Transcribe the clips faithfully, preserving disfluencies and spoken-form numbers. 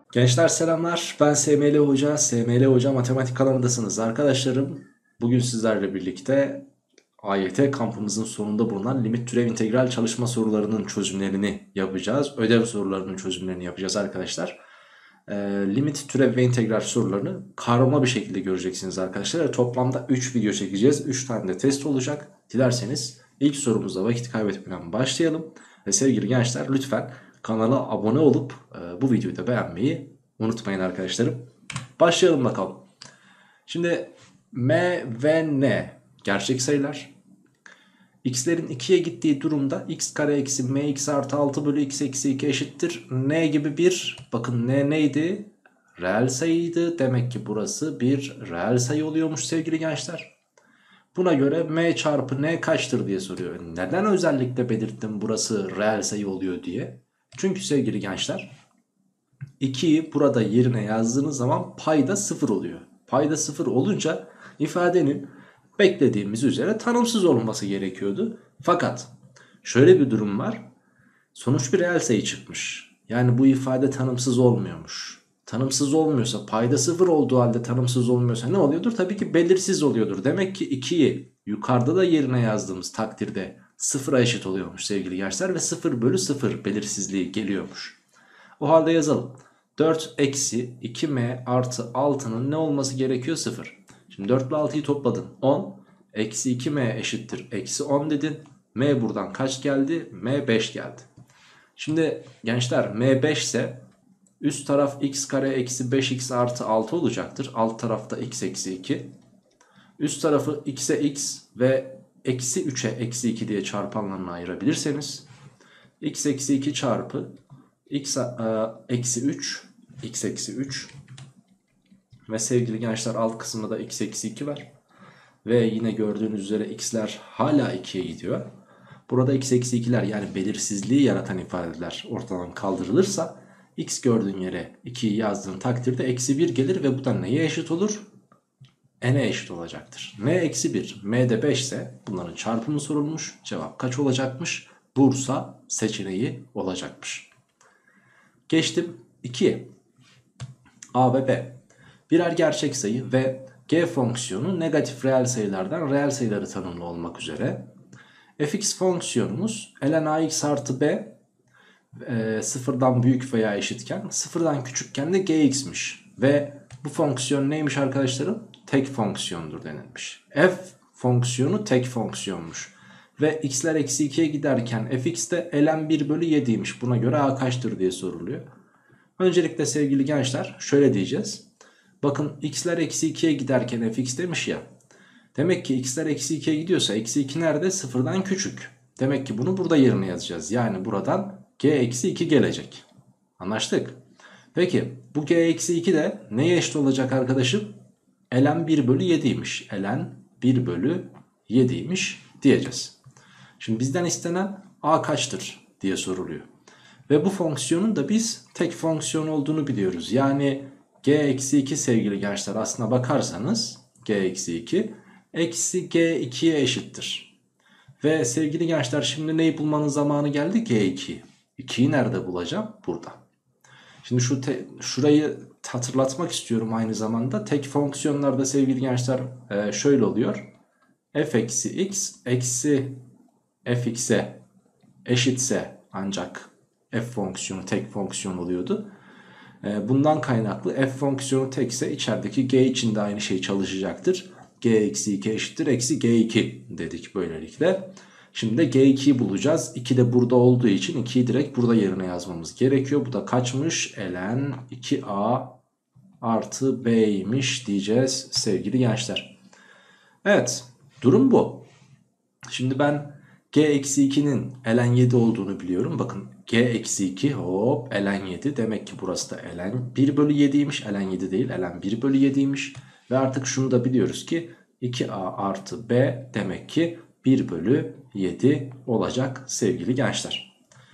Gençler selamlar. Ben S M L Hoca. S M L Hoca Matematik kanalındasınız arkadaşlarım. Bugün sizlerle birlikte A Y T kampımızın sonunda bulunan limit türev integral çalışma sorularının çözümlerini yapacağız. Ödev sorularının çözümlerini yapacağız arkadaşlar. Ee, limit türev ve integral sorularını karma bir şekilde göreceksiniz arkadaşlar. Toplamda üç video çekeceğiz. üç tane de test olacak. Dilerseniz ilk sorumuzda vakit kaybetmeden başlayalım. Ve sevgili gençler lütfen kanala abone olup e, bu videoyu da beğenmeyi unutmayın arkadaşlarım. Başlayalım bakalım. Şimdi m ve n gerçek sayılar. X'lerin ikiye gittiği durumda x kare eksi mx artı altı bölü x eksi iki eşittir n gibi bir, bakın n neydi? Reel sayıydı. Demek ki burası bir reel sayı oluyormuş sevgili gençler. Buna göre m çarpı n kaçtır diye soruyor. Neden özellikle belirttim burası reel sayı oluyor diye? Çünkü sevgili gençler ikiyi burada yerine yazdığınız zaman payda sıfır oluyor. Payda sıfır olunca ifadenin beklediğimiz üzere tanımsız olması gerekiyordu. Fakat şöyle bir durum var. Sonuç bir reel sayı çıkmış. Yani bu ifade tanımsız olmuyormuş. Tanımsız olmuyorsa, payda sıfır olduğu halde tanımsız olmuyorsa ne oluyordur? Tabii ki belirsiz oluyordur. Demek ki ikiyi yukarıda da yerine yazdığımız takdirde sıfıra eşit oluyormuş sevgili gençler. Ve sıfır bölü sıfır belirsizliği geliyormuş. O halde yazalım. dört eksi iki m artı altının ne olması gerekiyor? sıfır. Şimdi dört ile altıyı topladın. on. Eksi iki m eşittir. Eksi on dedin. M buradan kaç geldi? M beş geldi. Şimdi gençler m beş ise üst taraf x kare eksi beş x artı altı olacaktır. Alt tarafta x eksi iki. Üst tarafı x'e x ve eksi üçe eksi iki diye çarpanlarına ayırabilirseniz x eksi iki çarpı x eksi üç, x eksi üç ve sevgili gençler alt kısımda da x eksi iki var. Ve yine gördüğünüz üzere x'ler hala ikiye gidiyor. Burada x eksi ikiler yani belirsizliği yaratan ifadeler ortadan kaldırılırsa x gördüğün yere ikiyi yazdığın takdirde eksi bir gelir ve bu da neye eşit olur? N'e eşit olacaktır. N eksi bir, m de beş ise bunların çarpımı sorulmuş. Cevap kaç olacakmış? Bursa seçeneği olacakmış. Geçtim ikiye. A ve B birer gerçek sayı ve g fonksiyonu negatif reel sayılardan reel sayıları tanımlı olmak üzere. Fx fonksiyonumuz ln ax artı b e, sıfırdan büyük veya eşitken, sıfırdan küçükken de gx'miş. Ve bu fonksiyon neymiş arkadaşlarım? Tek fonksiyondur denilmiş. F fonksiyonu tek fonksiyonmuş. Ve x'ler eksi ikiye giderken fx de ln bir bölü yediymiş. Buna göre a kaçtır diye soruluyor. Öncelikle sevgili gençler şöyle diyeceğiz. Bakın x'ler eksi ikiye giderken fx demiş ya. Demek ki x'ler eksi ikiye gidiyorsa eksi iki nerede? Sıfırdan küçük. Demek ki bunu burada yerine yazacağız. Yani buradan g eksi iki gelecek. Anlaştık. Peki bu g eksi iki de neye eşit olacak arkadaşım? ln bir bölü yediymiş. ln bir bölü yediymiş diyeceğiz. Şimdi bizden istenen a kaçtır diye soruluyor. Ve bu fonksiyonun da biz tek fonksiyon olduğunu biliyoruz. Yani g eksi iki sevgili gençler aslına bakarsanız g eksi iki eksi g ikiye eşittir. Ve sevgili gençler şimdi neyi bulmanın zamanı geldi? g iki. ikiyi nerede bulacağım? Burada. Şimdi şu te, şurayı hatırlatmak istiyorum aynı zamanda. Tek fonksiyonlarda sevgili gençler e, şöyle oluyor. F eksi x eksi fx'e eşitse ancak f fonksiyonu tek fonksiyon oluyordu. Bundan kaynaklı f fonksiyonu tekse içerideki g için de aynı şey çalışacaktır. G eksi iki eşittir eksi g iki dedik böylelikle. Şimdi de g ikiyi bulacağız. iki de burada olduğu için ikiyi direkt burada yerine yazmamız gerekiyor. Bu da kaçmış? ln iki a artı b'ymiş diyeceğiz sevgili gençler. Evet, durum bu. Şimdi ben g eksi ikinin ln yedi olduğunu biliyorum. Bakın g eksi iki hop ln yedi. Demek ki burası da ln bir bölü yediymiş. ln yedi değil ln bir bölü yediymiş. Ve artık şunu da biliyoruz ki iki a artı b demek ki bir bölü yedi olacak sevgili gençler.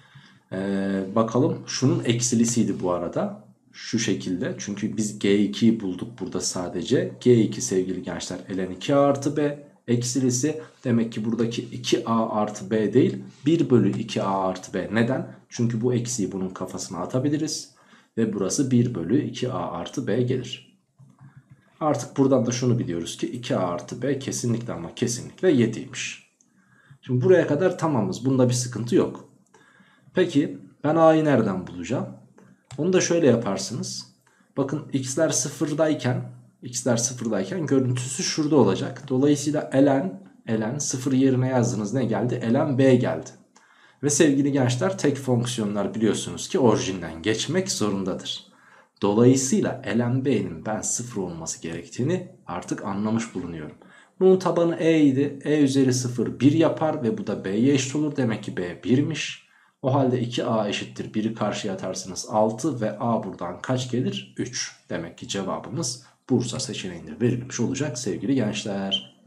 Ee, bakalım şunun eksilisiydi bu arada. Şu şekilde, çünkü biz g ikiyi bulduk burada sadece. g iki sevgili gençler ln iki a artı b. Eksilisi demek ki buradaki iki a artı b değil bir bölü iki a artı b. Neden? Çünkü bu eksiği bunun kafasına atabiliriz. Ve burası bir bölü iki a artı b gelir. Artık buradan da şunu biliyoruz ki iki a artı b kesinlikle ama kesinlikle yediymiş. Şimdi buraya kadar tamamız. Bunda bir sıkıntı yok. Peki ben a'yı nereden bulacağım? Onu da şöyle yaparsınız. Bakın x'ler sıfırdayken x'ler sıfırdayken görüntüsü şurada olacak. Dolayısıyla ln ln sıfır yerine yazdınız, ne geldi? Ln b geldi. Ve sevgili gençler, tek fonksiyonlar biliyorsunuz ki orijinden geçmek zorundadır. Dolayısıyla ln b'nin ben sıfır olması gerektiğini artık anlamış bulunuyorum. Bunun tabanı e idi. E üzeri sıfır bir yapar ve bu da b'ye eşit olur. Demek ki b birmiş. O halde iki a eşittir bir'i karşıya atarsınız altı ve a buradan kaç gelir? üç. Demek ki cevabımız Bursa seçeneğinde verilmiş olacak sevgili gençler.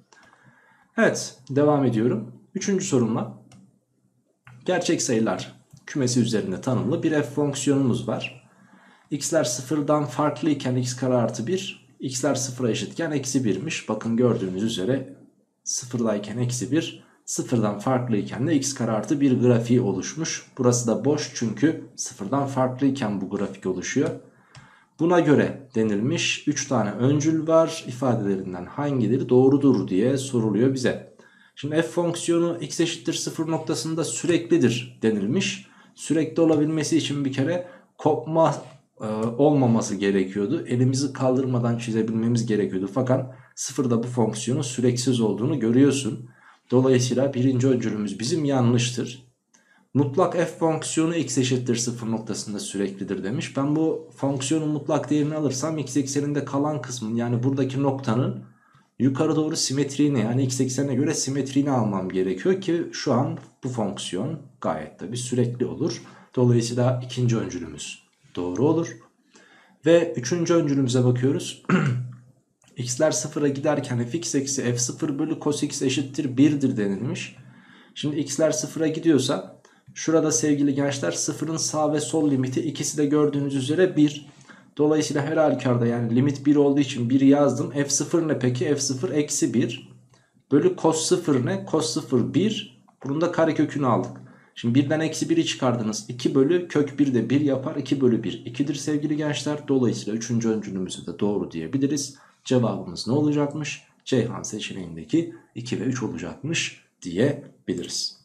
Evet, devam ediyorum. Üçüncü sorumla. Gerçek sayılar kümesi üzerinde tanımlı bir f fonksiyonumuz var. X'ler sıfırdan farklıyken x kare artı bir, x'ler sıfıra eşitken eksi birmiş. Bakın gördüğünüz üzere sıfırdayken eksi bir, sıfırdan farklıyken de x kare artı bir grafiği oluşmuş. Burası da boş çünkü sıfırdan farklıyken bu grafik oluşuyor. Buna göre denilmiş üç tane öncül var. İfadelerinden hangileri doğrudur diye soruluyor bize. Şimdi f fonksiyonu x eşittir sıfır noktasında süreklidir denilmiş. Sürekli olabilmesi için bir kere kopma e, olmaması gerekiyordu. Elimizi kaldırmadan çizebilmemiz gerekiyordu. Fakat sıfırda bu fonksiyonun süreksiz olduğunu görüyorsun. Dolayısıyla birinci öncülümüz bizim yanlıştır. Mutlak f fonksiyonu x eşittir sıfır noktasında süreklidir demiş. Ben bu fonksiyonun mutlak değerini alırsam x ekseninde kalan kısmın, yani buradaki noktanın yukarı doğru simetriğini, yani x eksenine göre simetriğini almam gerekiyor ki şu an bu fonksiyon gayet tabi sürekli olur. Dolayısıyla ikinci öncülümüz doğru olur. Ve üçüncü öncülümüze bakıyoruz. X'ler sıfıra giderken fx eksi f sıfır bölü cos x eşittir bir'dir denilmiş. Şimdi x'ler sıfıra gidiyorsa şurada sevgili gençler sıfırın sağ ve sol limiti ikisi de gördüğünüz üzere bir. Dolayısıyla her halükarda, yani limit bir olduğu için bir'i yazdım. f sıfır ne peki? f sıfır eksi bir bölü cos sıfır ne? Cos sıfır bir. Bunun da karekökünü aldık. Şimdi birden eksi bir'i çıkardınız. iki bölü kök bir de bir yapar. iki bölü bir ikidir sevgili gençler. Dolayısıyla üçüncü öncülümüzü de doğru diyebiliriz. Cevabımız ne olacakmış? Ceyhan seçeneğindeki iki ve üç olacakmış diyebiliriz.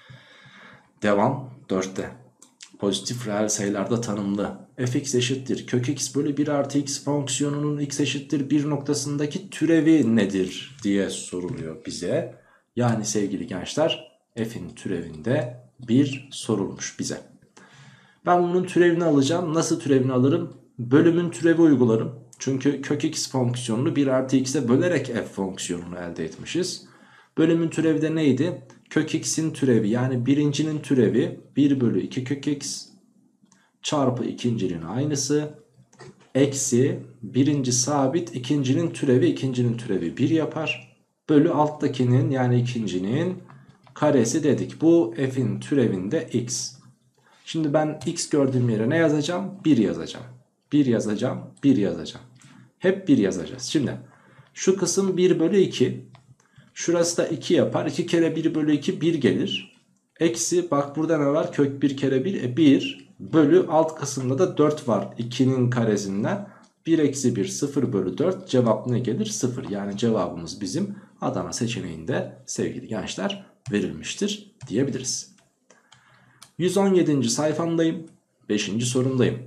Devam dörtte. Pozitif reel sayılarda tanımlı fx eşittir kök x bölü bir artı x fonksiyonunun x eşittir bir noktasındaki türevi nedir diye soruluyor bize. Yani sevgili gençler, f'in türevinde bir sorulmuş bize. Ben bunun türevini alacağım. Nasıl türevini alırım? Bölümün türevi uygularım. Çünkü kök x fonksiyonunu bir artı x'e bölerek f fonksiyonunu elde etmişiz. Bölümün türevi de neydi? Kök x'in türevi, yani birincinin türevi bir bölü iki kök x çarpı ikincinin aynısı eksi birinci sabit, ikincinin türevi, ikincinin türevi bir yapar. Bölü alttakinin, yani ikincinin karesi dedik. Bu f'in türevinde x. Şimdi ben x gördüğüm yere ne yazacağım? bir yazacağım. bir yazacağım, bir yazacağım. Hep bir yazacağız. Şimdi şu kısım bir bölü iki. Şurası da iki yapar. iki kere bir bölü iki bir gelir. Eksi, bak burada ne var? Kök bir kere bir. E bir bölü alt kısımda da dört var. ikinin karesinden. bir eksi bir sıfır bölü dört. Cevap ne gelir? sıfır. Yani cevabımız bizim Adana seçeneğinde sevgili gençler verilmiştir diyebiliriz. yüz on yedinci sayfamdayım. beşinci sorumdayım.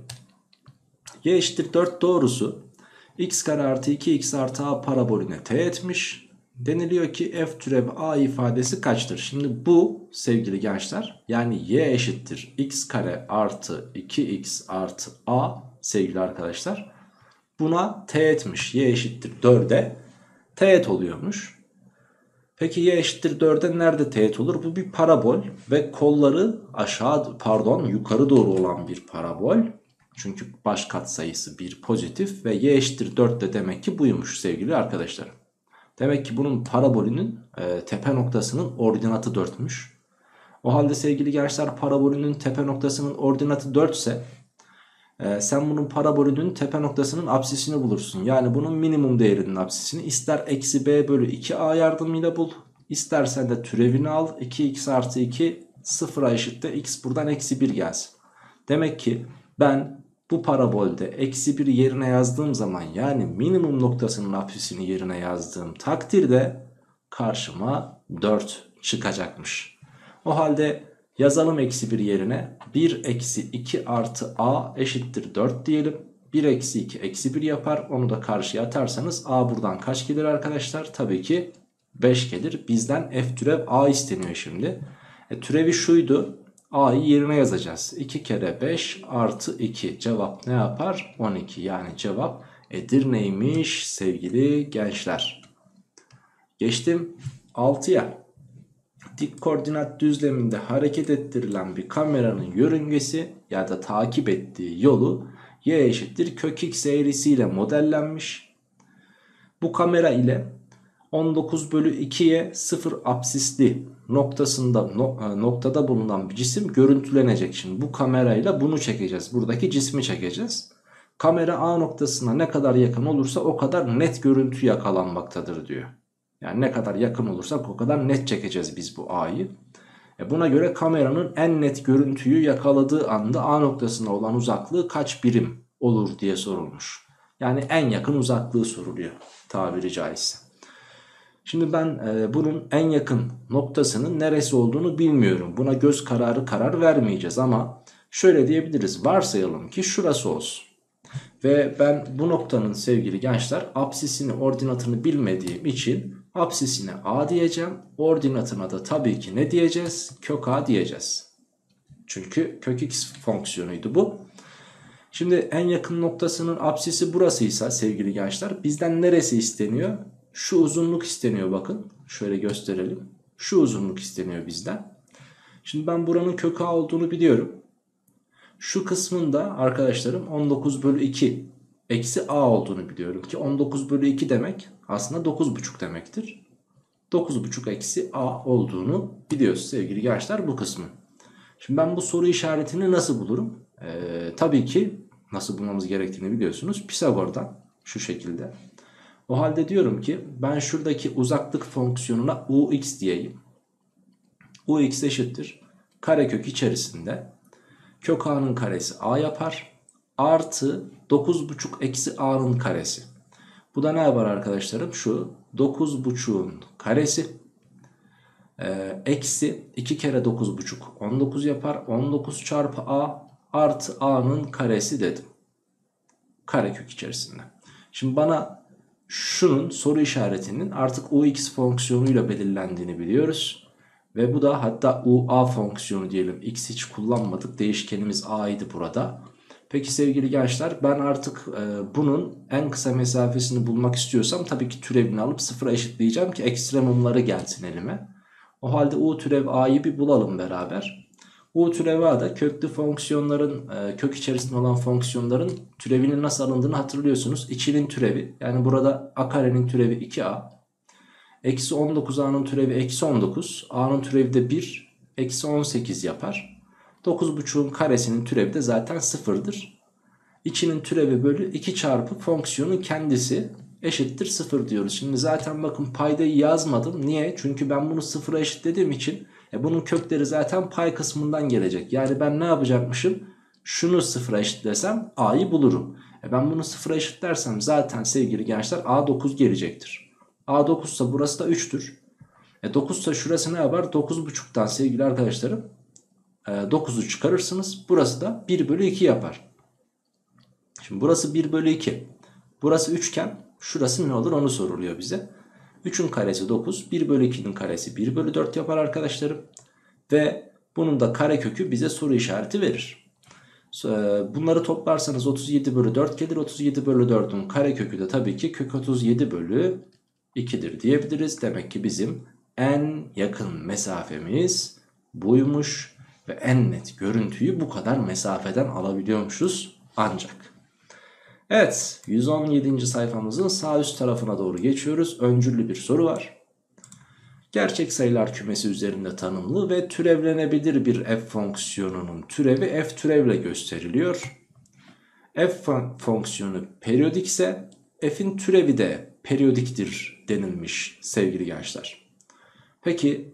Y eşittir dört doğrusu x kare artı iki x artı a parabolüne teğet etmiş. Deniliyor ki f türev a ifadesi kaçtır? Şimdi bu sevgili gençler, yani y eşittir x kare artı iki x artı a sevgili arkadaşlar, buna teğetmiş. Y eşittir dörde teğet oluyormuş. Peki y eşittir dörde nerede teğet olur? Bu bir parabol ve kolları aşağı, pardon yukarı doğru olan bir parabol. Çünkü baş katsayısı bir pozitif ve y eşittir dört de demek ki buymuş sevgili arkadaşlar. Demek ki bunun parabolünün e, tepe noktasının ordinatı dörtmüş. O halde sevgili gençler, parabolünün tepe noktasının ordinatı dört ise e, sen bunun parabolünün tepe noktasının apsisini bulursun. Yani bunun minimum değerinin apsisini ister eksi b bölü iki a yardımıyla bul, istersen de türevini al. iki x artı iki sıfıra eşittir x, buradan eksi bir gelsin. Demek ki ben Bu parabolde eksi bir yerine yazdığım zaman, yani minimum noktasının apsisini yerine yazdığım takdirde karşıma dört çıkacakmış. O halde yazalım eksi bir yerine. bir eksi iki artı a eşittir dört diyelim. bir eksi iki eksi bir yapar. Onu da karşıya atarsanız a buradan kaç gelir arkadaşlar? Tabii ki beş gelir. Bizden f türev a isteniyor şimdi. E, türevi şuydu. A'yı yerine yazacağız. iki kere beş artı iki. Cevap ne yapar? on iki. Yani cevap Edirne'ymiş sevgili gençler. Geçtim altıya. Dik koordinat düzleminde hareket ettirilen bir kameranın yörüngesi ya da takip ettiği yolu y eşittir kök x eğrisiyle modellenmiş. Bu kamera ile on dokuz bölü ikiye sıfır apsisli noktasında no, noktada bulunan bir cisim görüntülenecek. Şimdi bu kamerayla bunu çekeceğiz. Buradaki cismi çekeceğiz. Kamera A noktasına ne kadar yakın olursa o kadar net görüntü yakalanmaktadır diyor. Yani ne kadar yakın olursak o kadar net çekeceğiz biz bu A'yı. E buna göre kameranın en net görüntüyü yakaladığı anda A noktasına olan uzaklığı kaç birim olur diye sorulmuş. Yani en yakın uzaklığı soruluyor tabiri caizse. Şimdi ben e, bunun en yakın noktasının neresi olduğunu bilmiyorum. Buna göz kararı karar vermeyeceğiz ama şöyle diyebiliriz. Varsayalım ki şurası olsun. Ve ben bu noktanın sevgili gençler apsisini, ordinatını bilmediğim için apsisine a diyeceğim. Ordinatına da tabii ki ne diyeceğiz? Kök a diyeceğiz. Çünkü kök x fonksiyonuydu bu. Şimdi en yakın noktasının apsisi burasıysa sevgili gençler bizden neresi isteniyor? Şu uzunluk isteniyor bakın. Şöyle gösterelim. Şu uzunluk isteniyor bizden. Şimdi ben buranın kök a olduğunu biliyorum. Şu kısmında arkadaşlarım on dokuz bölü iki eksi a olduğunu biliyorum ki on dokuz bölü iki demek aslında dokuz buçuk demektir. dokuz buçuk eksi a olduğunu biliyoruz sevgili gençler bu kısmı. Şimdi ben bu soru işaretini nasıl bulurum? Ee, tabii ki nasıl bulmamız gerektiğini biliyorsunuz. Pisagor'dan şu şekilde. O halde diyorum ki ben şuradaki uzaklık fonksiyonuna ux diyeyim. Ux eşittir karekök içerisinde kök a'nın karesi a yapar. Artı dokuz buçuk eksi a'nın karesi. Bu da ne yapar arkadaşlarım? Şu dokuz buçuğun karesi. Ee, eksi iki kere dokuz buçuk on dokuz yapar. on dokuz çarpı a artı a'nın karesi dedim. Karekök içerisinde. Şimdi bana şunun soru işaretinin artık ux fonksiyonuyla belirlendiğini biliyoruz. Ve bu da hatta ua fonksiyonu diyelim. X hiç kullanmadık. Değişkenimiz a'ydı burada. Peki sevgili gençler ben artık e, bunun en kısa mesafesini bulmak istiyorsam tabii ki türevini alıp sıfıra eşitleyeceğim ki ekstremumları gelsin elime. O halde u türev a'yı bir bulalım beraber. U türev a da köklü fonksiyonların e, kök içerisinde olan fonksiyonların türevinin nasıl alındığını hatırlıyorsunuz. İçinin türevi yani burada a karenin türevi iki a. Eksi on dokuz a'nın türevi eksi on dokuz. A'nın türevi de bir. Eksi on sekiz yapar. dokuz buçuğun karesinin türevi de zaten sıfırdır. İçinin türevi bölü iki çarpı fonksiyonun kendisi eşittir sıfır diyoruz. Şimdi zaten bakın paydayı yazmadım. Niye? Çünkü ben bunu sıfıra eşitlediğim için e bunun kökleri zaten pay kısmından gelecek. Yani ben ne yapacakmışım? Şunu sıfıra eşitlesem a'yı bulurum. E ben bunu sıfıra eşitlersem zaten sevgili gençler a dokuz gelecektir. a dokuz ise burası da üçtür. E dokuz ise şurası ne yapar? dokuz buçuktan sevgili arkadaşlarım e, dokuzu çıkarırsınız. Burası da bir bölü iki yapar. Şimdi burası bir bölü iki. Burası üçken şurası ne olur onu soruluyor bize. üçün karesi dokuz. bir bölü ikinin karesi bir bölü dört yapar arkadaşlarım. Ve bunun da karekökü bize soru işareti verir. Bunları toplarsanız otuz yedi bölü dört gelir. otuz yedi bölü dördün karekökü de tabii ki kök otuz yedi bölü iki'dir diyebiliriz. Demek ki bizim en yakın mesafemiz buymuş. Ve en net görüntüyü bu kadar mesafeden alabiliyormuşuz ancak. Evet, yüz on yedinci sayfamızın sağ üst tarafına doğru geçiyoruz. Öncüllü bir soru var. Gerçek sayılar kümesi üzerinde tanımlı ve türevlenebilir bir f fonksiyonunun türevi f türevle gösteriliyor. F fonksiyonu periyodikse f'in türevi de periyodiktir denilmiş sevgili gençler. Peki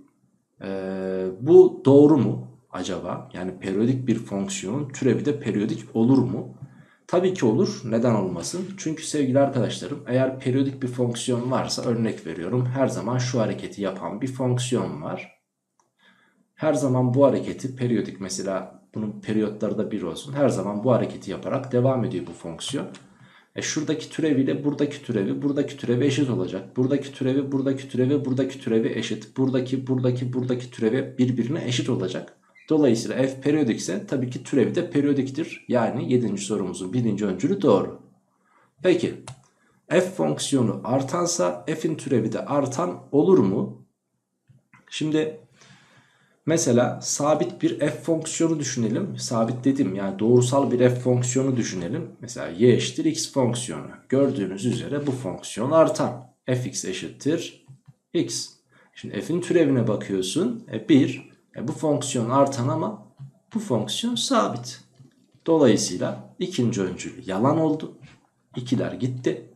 ee, bu doğru mu acaba? Yani periyodik bir fonksiyonun türevi de periyodik olur mu? Tabii ki olur. Neden olmasın? Çünkü sevgili arkadaşlarım, eğer periyodik bir fonksiyon varsa, örnek veriyorum, her zaman şu hareketi yapan bir fonksiyon var. Her zaman bu hareketi periyodik, mesela bunun periyotları da bir olsun. Her zaman bu hareketi yaparak devam ediyor bu fonksiyon. E şuradaki türeviyle buradaki türevi, buradaki türevi eşit olacak. Buradaki türevi, buradaki türevi, buradaki türevi eşit. Buradaki, buradaki, buradaki türevi birbirine eşit olacak. Dolayısıyla f periyodikse tabii ki türevi de periyodiktir. Yani yedinci sorumuzun birinci öncülü doğru. Peki f fonksiyonu artansa f'in türevi de artan olur mu? Şimdi mesela sabit bir f fonksiyonu düşünelim. Sabit dedim, yani doğrusal bir f fonksiyonu düşünelim. Mesela y eşittir x fonksiyonu. Gördüğünüz üzere bu fonksiyon artan. Fx eşittir x. Şimdi f'in türevine bakıyorsun. E bir. E bu fonksiyon artan ama bu fonksiyon sabit. Dolayısıyla ikinci öncül yalan oldu. ikiler gitti.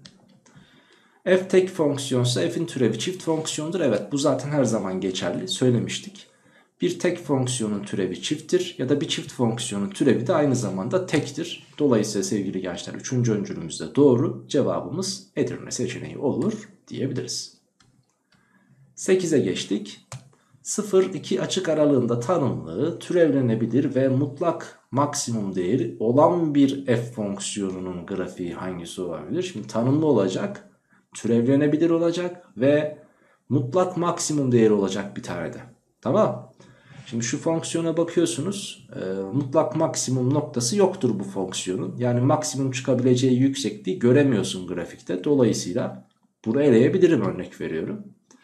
F tek fonksiyonsa f'in türevi çift fonksiyondur. Evet, bu zaten her zaman geçerli. Söylemiştik. Bir tek fonksiyonun türevi çifttir ya da bir çift fonksiyonun türevi de aynı zamanda tektir. Dolayısıyla sevgili gençler, üçüncü öncülümüz de doğru. Cevabımız Edirne seçeneği olur diyebiliriz. sekize geçtik. sıfır iki açık aralığında tanımlı, türevlenebilir ve mutlak maksimum değeri olan bir f fonksiyonunun grafiği hangisi olabilir? Şimdi tanımlı olacak, türevlenebilir olacak ve mutlak maksimum değeri olacak bir tane de. Tamam. Şimdi şu fonksiyona bakıyorsunuz, e, mutlak maksimum noktası yoktur bu fonksiyonun. Yani maksimum çıkabileceği yüksekliği göremiyorsun grafikte. Dolayısıyla bunu eleyebilirim, örnek veriyorum.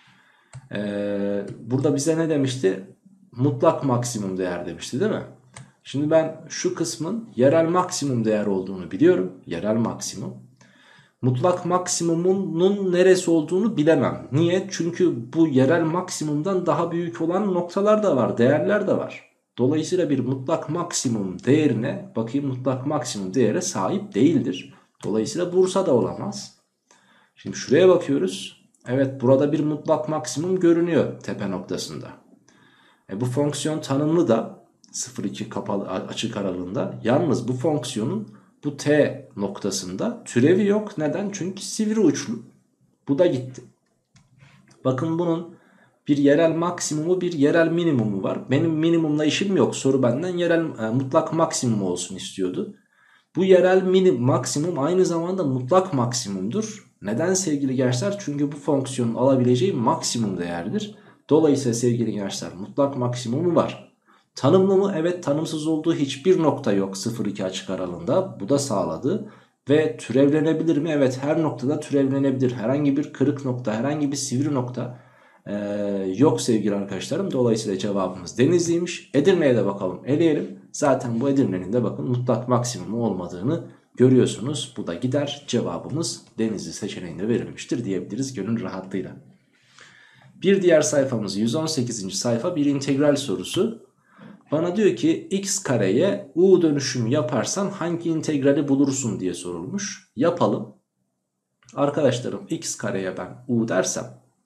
Ee, burada bize ne demişti? Mutlak maksimum değer demişti değil mi? Şimdi ben şu kısmın yerel maksimum değer olduğunu biliyorum. Yerel maksimum. Mutlak maksimumunun neresi olduğunu bilemem. Niye? Çünkü bu yerel maksimumdan daha büyük olan noktalar da var, değerler de var. Dolayısıyla bir mutlak maksimum değerine, bakayım, mutlak maksimum değere sahip değildir. Dolayısıyla Bursa da olamaz. Şimdi şuraya bakıyoruz. Evet, burada bir mutlak maksimum görünüyor tepe noktasında. E bu fonksiyon tanımlı da sıfır iki kapalı açık aralığında. Yalnız bu fonksiyonun bu t noktasında türevi yok. Neden? Çünkü sivri uçlu. Bu da gitti. Bakın, bunun bir yerel maksimumu, bir yerel minimumu var. Benim minimumla işim yok. Soru benden yerel e, mutlak maksimum olsun istiyordu. Bu yerel minim maksimum aynı zamanda mutlak maksimumdur. Neden sevgili gençler? Çünkü bu fonksiyonun alabileceği maksimum değerdir. Dolayısıyla sevgili gençler, mutlak maksimumu var. Tanımlı mı? Evet, tanımsız olduğu hiçbir nokta yok sıfır iki açık aralığında. Bu da sağladı. Ve türevlenebilir mi? Evet, her noktada türevlenebilir. Herhangi bir kırık nokta, herhangi bir sivri nokta ee, yok sevgili arkadaşlarım. Dolayısıyla cevabımız Denizli'ymiş. Edirne'ye de bakalım, eleyelim. Zaten bu Edirne'nin de bakın mutlak maksimumu olmadığını görüyorsunuz. Bu da gider. Cevabımız Denizli seçeneğinde verilmiştir diyebiliriz gönül rahatlığıyla. Bir diğer sayfamız yüz on sekizinci sayfa, bir integral sorusu. Bana diyor ki x kareye u dönüşümü yaparsan hangi integrali bulursun diye sorulmuş. Yapalım. Arkadaşlarım, x kareye ben u dersem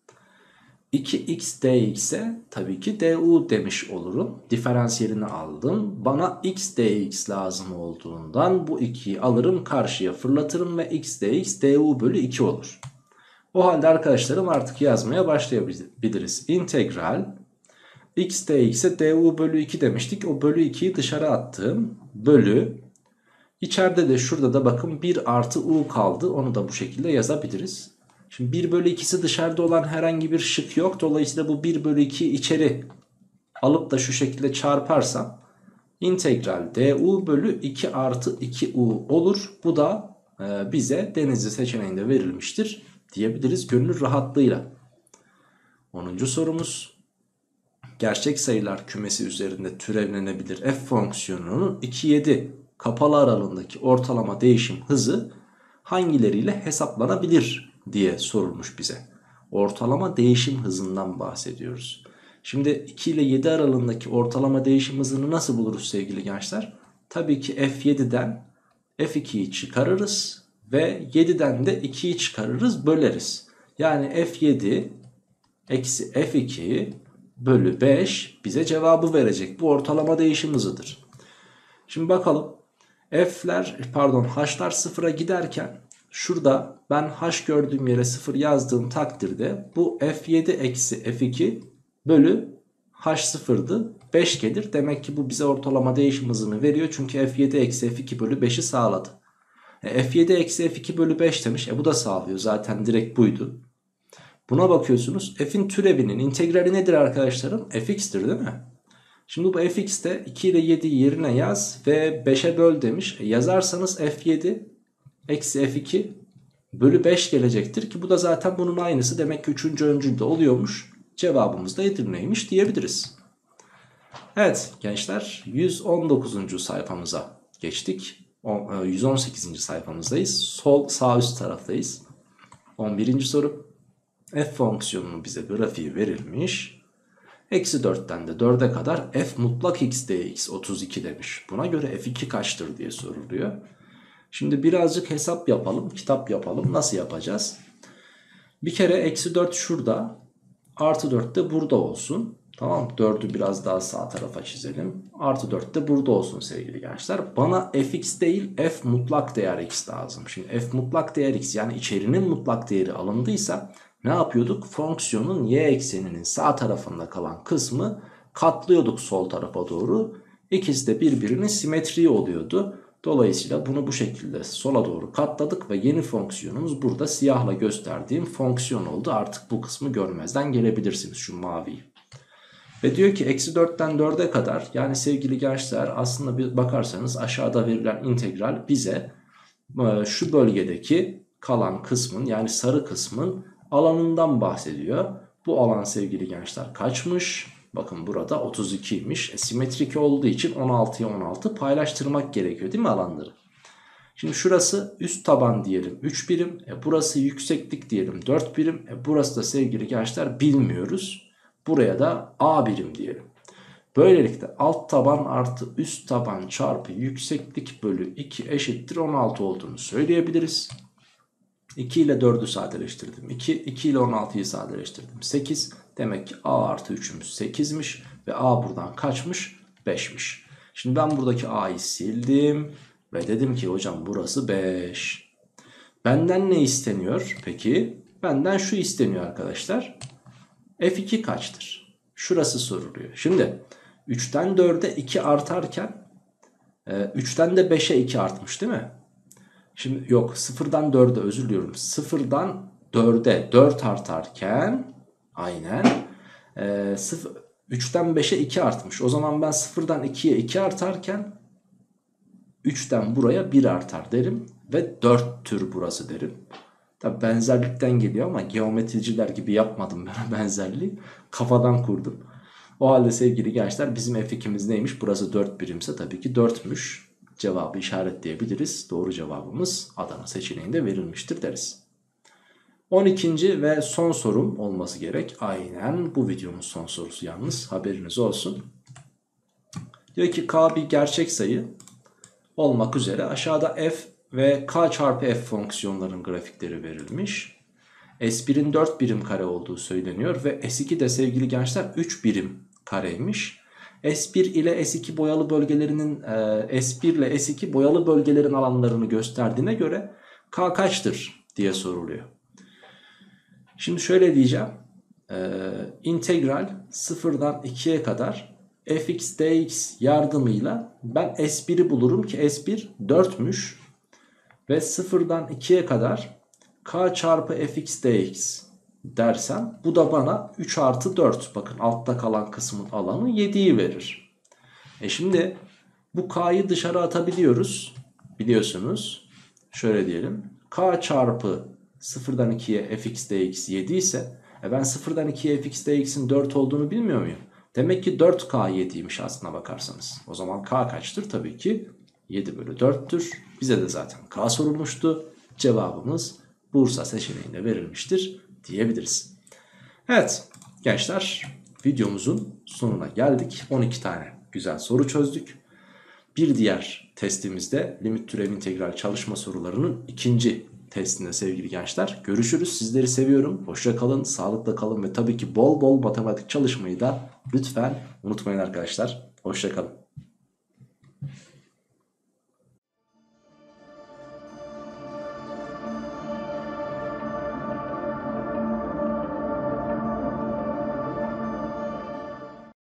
iki x dx'e tabii ki du demiş olurum. Diferansiyelini aldım. Bana x dx lazım olduğundan bu ikiyi alırım, karşıya fırlatırım ve x dx du bölü iki olur. O halde arkadaşlarım artık yazmaya başlayabiliriz. İntegral x dx'e du bölü iki demiştik. O bölü ikiyi dışarı attım. Bölü. İçeride de şurada da bakın bir artı u kaldı. Onu da bu şekilde yazabiliriz. Şimdi bir bölü ikisi dışarıda olan herhangi bir şık yok. Dolayısıyla bu bir bölü ikiyi içeri alıp da şu şekilde çarparsam integral du bölü iki artı iki u olur. Bu da e, bize Denizli seçeneğinde verilmiştir diyebiliriz gönül rahatlığıyla. onuncu sorumuz. Gerçek sayılar kümesi üzerinde türevlenebilir f fonksiyonunun iki yedi kapalı aralığındaki ortalama değişim hızı hangileriyle hesaplanabilir diye sorulmuş bize. Ortalama değişim hızından bahsediyoruz. Şimdi iki ile yedi aralığındaki ortalama değişim hızını nasıl buluruz sevgili gençler? Tabii ki f yedi'den f iki'yi çıkarırız ve yedi'den de iki'yi çıkarırız, böleriz. Yani f yedi eksi f iki bölü beş bize cevabı verecek. Bu ortalama değişim hızıdır. Şimdi bakalım. F'ler pardon h'lar sıfıra giderken şurada ben h gördüğüm yere sıfır yazdığım takdirde bu f yedi eksi f iki bölü h sıfır'dı. beş gelir. Demek ki bu bize ortalama değişim hızını veriyor. Çünkü f yedi eksi f iki bölü beşi sağladı. E, f yedi eksi f iki bölü beş demiş. E bu da sağlıyor. Zaten direkt buydu. Buna bakıyorsunuz. F'in türevinin integrali nedir arkadaşlarım? Fx'tir değil mi? Şimdi bu fx'te iki ile yediyi yerine yaz ve beşe böl demiş. E yazarsanız f yedi eksi f iki bölü beş gelecektir ki bu da zaten bunun aynısı. Demek ki üçüncü öncülde oluyormuş. Cevabımız da Edirne'ymiş diyebiliriz. Evet gençler, yüz on dokuzuncu sayfamıza geçtik. yüz on sekizinci sayfamızdayız. Sol sağ üst taraftayız. on birinci soru. F fonksiyonunun bize grafiği verilmiş. Eksi dörtten de dörde kadar f mutlak x dx otuz iki demiş. Buna göre f iki kaçtır diye soruluyor. Şimdi birazcık hesap yapalım, kitap yapalım. Nasıl yapacağız? Bir kere eksi dört şurada, artı dört de burada olsun. Tamam, dördü biraz daha sağ tarafa çizelim. Artı dört de burada olsun sevgili gençler. Bana fx değil f mutlak değer x lazım. Şimdi f mutlak değer x, yani içerinin mutlak değeri alındıysa ne yapıyorduk? Fonksiyonun y ekseninin sağ tarafında kalan kısmı katlıyorduk sol tarafa doğru. İkisi de birbirinin simetriği oluyordu. Dolayısıyla bunu bu şekilde sola doğru katladık ve yeni fonksiyonumuz burada siyahla gösterdiğim fonksiyon oldu. Artık bu kısmı görmezden gelebilirsiniz, şu maviyi. Ve diyor ki eksi dörtten dörde kadar, yani sevgili gençler aslında bir bakarsanız aşağıda verilen integral bize şu bölgedeki kalan kısmın, yani sarı kısmın alanından bahsediyor. Bu alan sevgili gençler kaçmış? Bakın burada otuz ikiymiş. E, simetrik olduğu için on altıya on altı paylaştırmak gerekiyor değil mi alanları? Şimdi şurası üst taban diyelim üç birim. E, burası yükseklik diyelim dört birim. E, burası da sevgili gençler bilmiyoruz. Buraya da a birim diyelim. Böylelikle alt taban artı üst taban çarpı yükseklik bölü iki eşittir on altı olduğunu söyleyebiliriz. iki ile dördü sadeleştirdim. iki, iki ile on altıyı sadeleştirdim. sekiz. Demek ki a artı üçümüz sekizmiş. Ve a buradan kaçmış? beşmiş. Şimdi ben buradaki a'yı sildim. Ve dedim ki hocam burası beş. Benden ne isteniyor peki? Benden şu isteniyor arkadaşlar. f iki kaçtır? Şurası soruluyor. Şimdi üçten dörde iki artarken üçten de beşe iki artmış değil mi? Şimdi yok, sıfırdan dörde özür diliyorum. sıfırdan dörde dört artarken aynen e, sıfır, üçten beşe iki artmış. O zaman ben sıfırdan ikiye iki artarken üçten buraya bir artar derim ve dörttür burası derim. Tabi benzerlikten geliyor ama geometriciler gibi yapmadım ben benzerliği. Kafadan kurdum. O halde sevgili gençler bizim f ikimiz neymiş? Burası dört birimse tabii ki dörtmüş. Cevabı işaretleyebiliriz. Doğru cevabımız Adana seçeneğinde verilmiştir deriz. on ikinci ve son sorum olması gerek. Aynen bu videomuz son sorusu yalnız, haberiniz olsun. Diyor ki k bir gerçek sayı olmak üzere aşağıda f ve k çarpı f fonksiyonların grafikleri verilmiş. S bir'in dört birim kare olduğu söyleniyor ve S iki de sevgili gençler üç birim kareymiş. S bir ile S iki boyalı bölgelerinin e, S bir ile S iki boyalı bölgelerin alanlarını gösterdiğine göre k kaçtır diye soruluyor. Şimdi şöyle diyeceğim. E, integral sıfırdan ikiye kadar fx dx yardımıyla ben S bir'i bulurum ki S bir dörtmüş. Ve sıfırdan ikiye kadar k çarpı fx dx dersem bu da bana üç artı dört. Bakın altta kalan kısmın alanı yediyi verir. E şimdi bu k'yı dışarı atabiliyoruz. Biliyorsunuz. Şöyle diyelim. K çarpı sıfırdan ikiye fx dx yedi ise e ben sıfırdan ikiye fx dx'in dört olduğunu bilmiyor muyum? Demek ki dört k yediymiş aslına bakarsanız. O zaman k kaçtır? Tabii ki yedi bölü dörttür. Bize de zaten k sorulmuştu. Cevabımız Bursa seçeneğinde verilmiştir diyebiliriz. Evet gençler, videomuzun sonuna geldik. on iki tane güzel soru çözdük. Bir diğer testimizde limit türev integral çalışma sorularının ikinci testinde sevgili gençler görüşürüz. Sizleri seviyorum. Hoşça kalın, sağlıkla kalın ve tabii ki bol bol matematik çalışmayı da lütfen unutmayın arkadaşlar. Hoşça kalın.